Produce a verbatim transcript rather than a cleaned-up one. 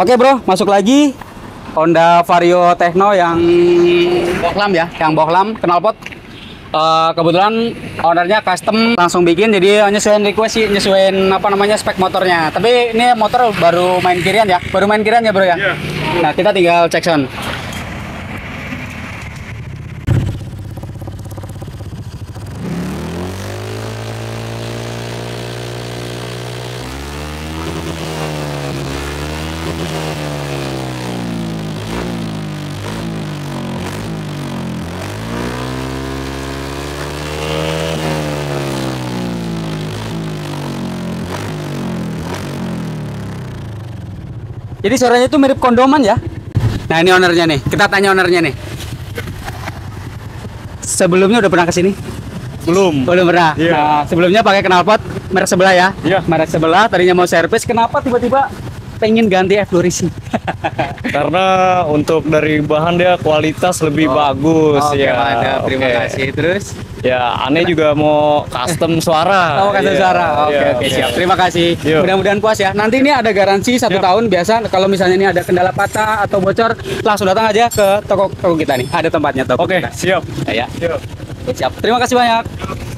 Oke bro, masuk lagi Honda Vario Tekno yang bohlam ya, yang bohlam knalpot. Uh, kebetulan ownernya custom langsung bikin, jadi nyesuaiin request sih, nyesuaiin apa namanya spek motornya. Tapi ini motor baru main kirian ya, baru main kirian ya bro ya. Yeah. Nah kita tinggal cek sound. Jadi suaranya itu mirip kondoman ya. Nah ini ownernya nih, kita tanya ownernya nih. Sebelumnya udah pernah kesini? Belum. Belum pernah. Yeah. Nah sebelumnya pakai knalpot merek sebelah ya. Yeah. Merek sebelah, tadinya mau servis. Kenapa tiba-tiba pengen ganti F dua Racing? Karena untuk dari bahan dia kualitas lebih oh. bagus. Oke, ya. Mantap. Terima okay. kasih. Terus? Ya, aneh juga mau custom suara. Oh, custom yeah. suara. Oke, yeah, oke, okay, siap. Terima kasih. Mudah-mudahan puas ya. Nanti ini ada garansi satu yep. tahun. Biasa kalau misalnya ini ada kendala patah atau bocor, langsung datang aja ke toko toko kita nih. Ada tempatnya toko. Oke, okay, siap. Ya, ya. Siap. Siap. Terima kasih banyak.